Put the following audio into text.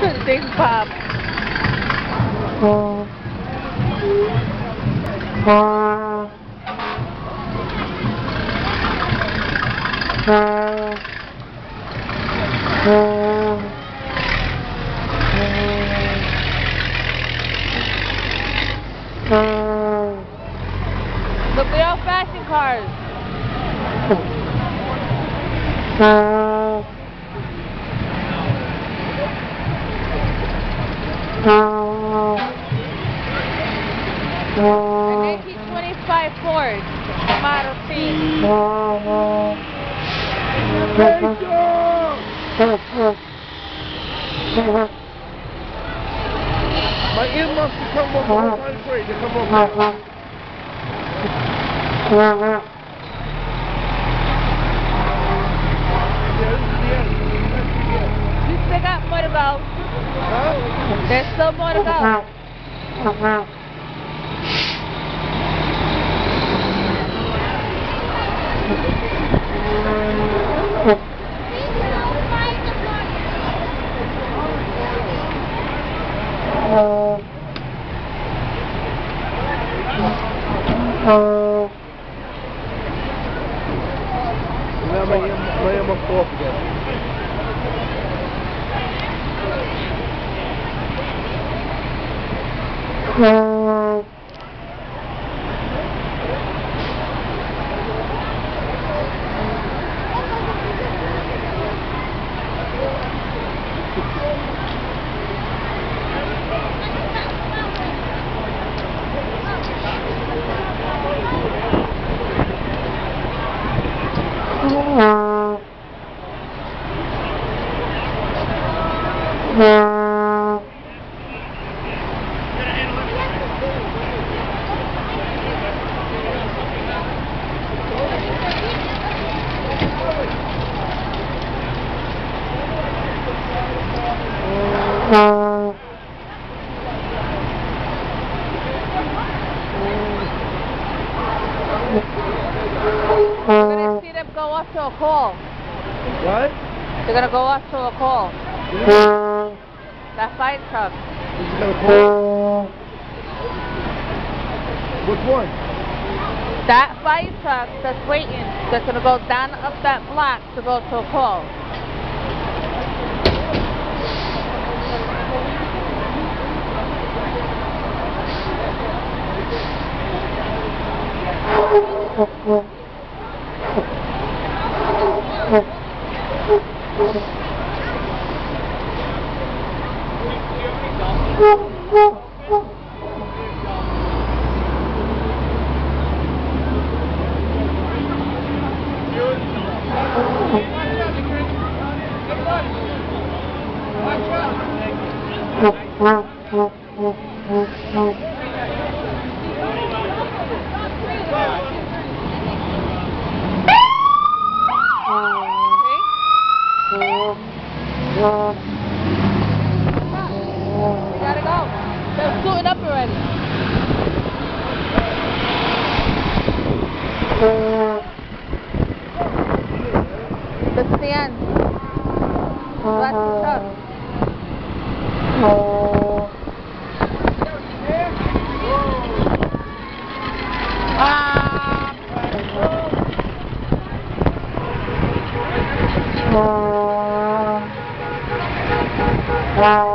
Big Pop. Look at your fashion cars. An 1925 Ford Model T. My earmuffs to come off. I'm afraid to come off. You still got more to go. Huh? There's still more to go. Now my earmuffs off again. You're gonna see them go off to a call. What? They're gonna go off to a call. That fire truck. Is it gonna call? Which one? That fire truck that's waiting, that's gonna go down up that block to go to a call. We gotta go. They're suiting up already. This is the end. That's the truck. Ah.